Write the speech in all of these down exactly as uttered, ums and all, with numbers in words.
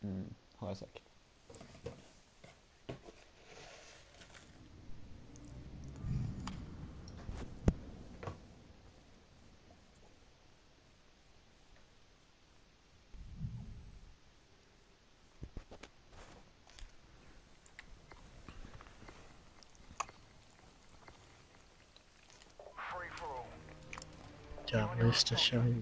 Mm, har jag säkert. Jävlar, just det, kör.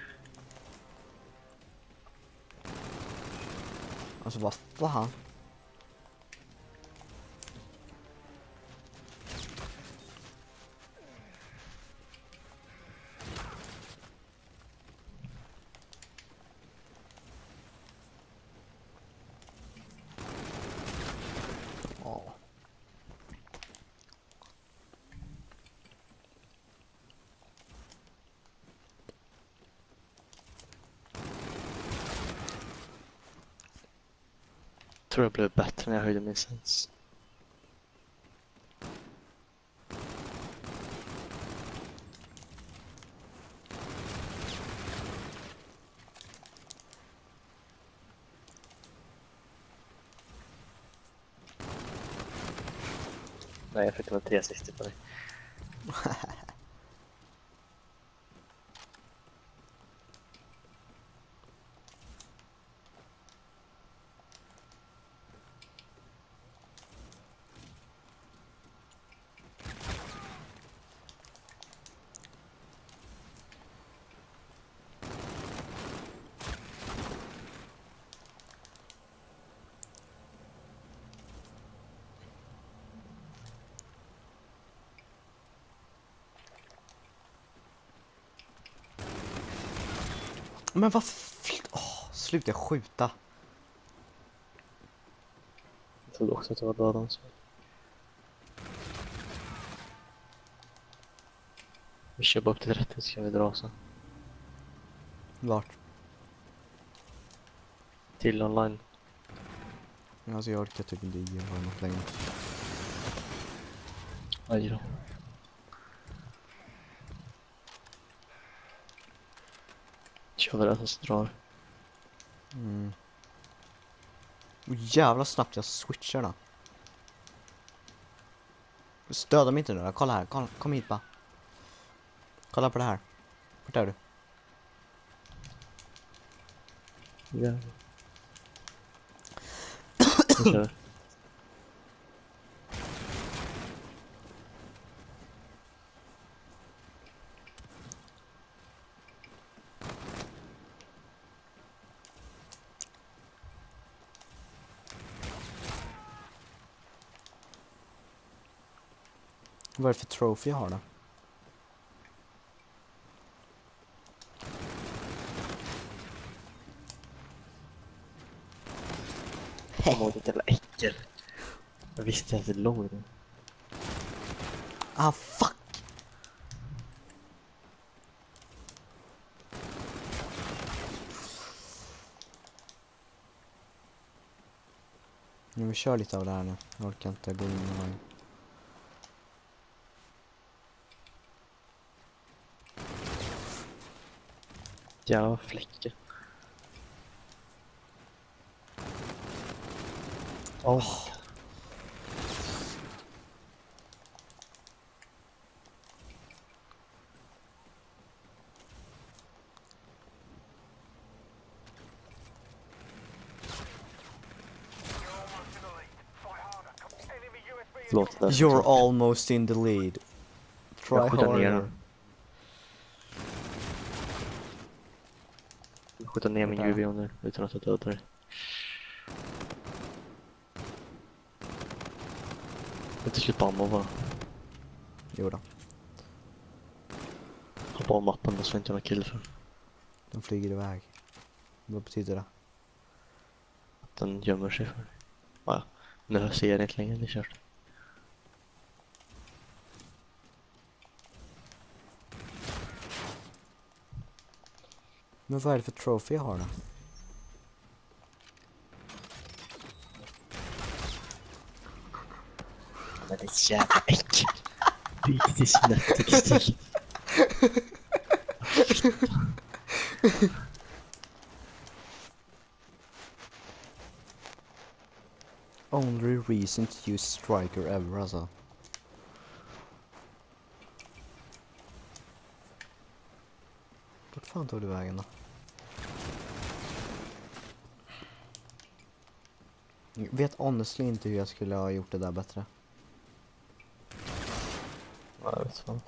Alltså vad fan? Ja. Jag tror jag blev bättre när jag höjde min sens. Nej, jag fick väl tre sextio på dig. Men vad f- åh, sluta skjuta. Jag trodde också att det var bra dans. Vi kör bara upp till trettio så kan vi dra sen. Vart? Till online. Alltså jag orkar typ inte göra något längre. Aj då. Kör vi det så drar. Mm. Oh, jävla snabbt jag switchar då. Stöda mig inte nu då. Kolla här. Kolla, kom hit bara. Kolla på det här. Vart är du? Ja. Vi kör. Vad är det för trophy jag har då? Jag mår lite jävla äckel. Jag visste att det låg där. Ah, fuck! Nu vi kör lite av det här nu. Jag orkar inte gå in i någon. Ja, fläcke. Åh. Oh. Förlåt, där. You're almost in the lead. Try Jag skjuter ner harder. den. Jag skjuter ner min U V nu utan att jag dödar det. Inte slut på ammo bara. Jo då. Hoppa av mappen och så inte jag någon kill för. Den flyger iväg. Vad betyder det? Att den gömmer sig för. Ja, nu ser jag det inte längre, det är kört. Men vad är det för trophy jag har då? Men det är jävla äckel. Byt till snett. Only reason to use striker ever alltså. Vart fan tog du vägen då? Jag vet honestly inte hur jag skulle ha gjort det där bättre. Ja, jag vet fan.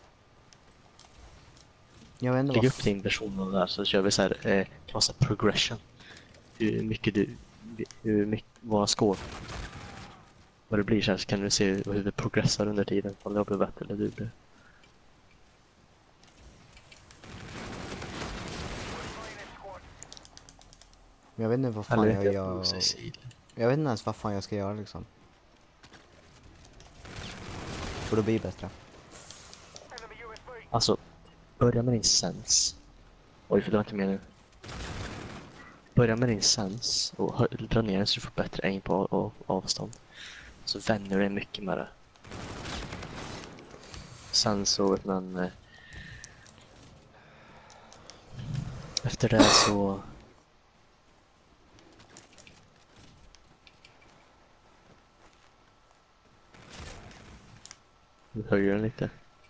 Jag vet inte Lägg vad upp din version där så kör vi så här, eh, kan man säga progression. Hur mycket du, hur mycket, vad score. Vad det blir så här, så kan du se hur det progressar under tiden. Om jag blir bättre eller du blir. Jag vet inte vad fan Eller jag vet gör. jag, jag, Jag vet inte ens vad fan jag ska göra liksom. För att bli bättre. Alltså, börja med din sens. Oj, för det var inte mer nu. Börja med din sens och hö- dra ner den så du får bättre aim på av, avstånd. Så vänjer du dig mycket med det. Sen så vet man... Eh, efter det så... Nu höjer den lite.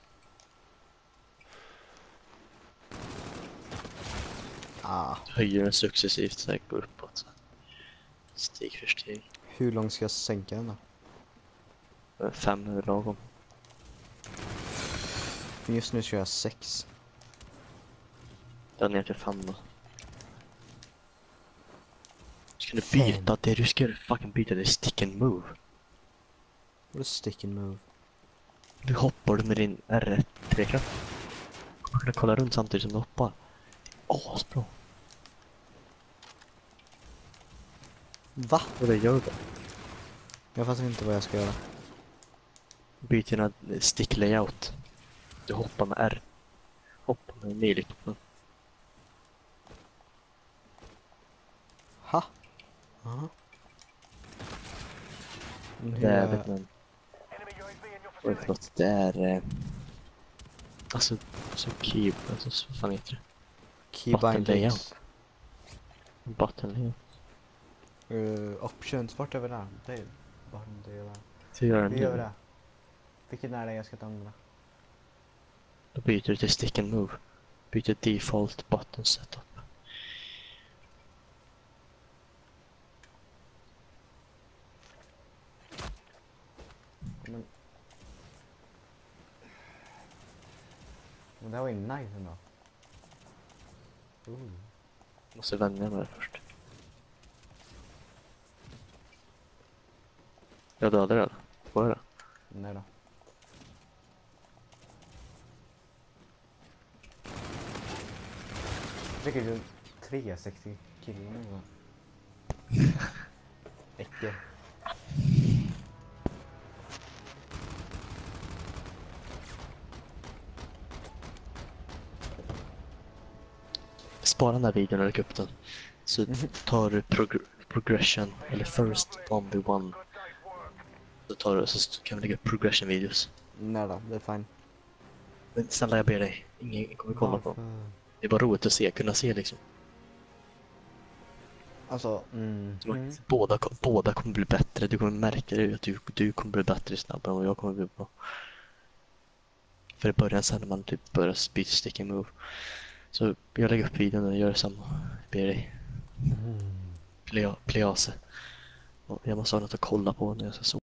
Ah, Höjer den successivt så här går uppåt. Så. Steg för steg. hur långt ska jag sänka den då? Fem är lagom. För just nu kör jag sex. Dra ner till fem då. Ska du byta det? Du ska göra fucking byta det stick and move. What a stick and move. Du hoppar med din R ett trekant. Du kan kolla runt samtidigt som du hoppar. Åh, så bra. Va? Och det gör du. Jag fattar inte vad jag ska göra. Byt dina stick layout. Du hoppar med R. Hoppa med melee-knappen. Ha? Aha. Men hur Det är, är- vet man. Oj, förlåt. Det är... Eh, alltså, så key... Alltså, vad fan heter det? Keybind layout. links. Button layout. Uh, options, vart är vi där? Det är button, det är där. Så gör den Vi gör nu. det. Vilken är det jag ska använda? Då byter du till stick and move. Byter default button setup. Men... Men det här var ju nice ändå. Ooh. Måste vänja med det först. Jag dödade den. Vad är det? Nej då. Fick ju tre sextio kilo nu va? Äckel. Spara den här videon och lägg upp den. Så tar du prog progression eller first zombie one. Så tar du så kan vi lägga upp progression videos. Nej då, det är fine. Men snälla jag ber dig, ingen kommer kolla på. Varför? Det är bara roligt att se, kunna se liksom. Alltså, mm. Så man- Mm. Båda, båda kommer bli bättre, du kommer märka det att du, du kommer bli bättre snabbare än vad jag kommer bli bra. För i början sen när man typ börjar byta stick and move. Så jag lägger upp videon och gör samma. Jag ber dig. Mm. Plea, please. Och jag måste ha något att kolla på när jag ska sova.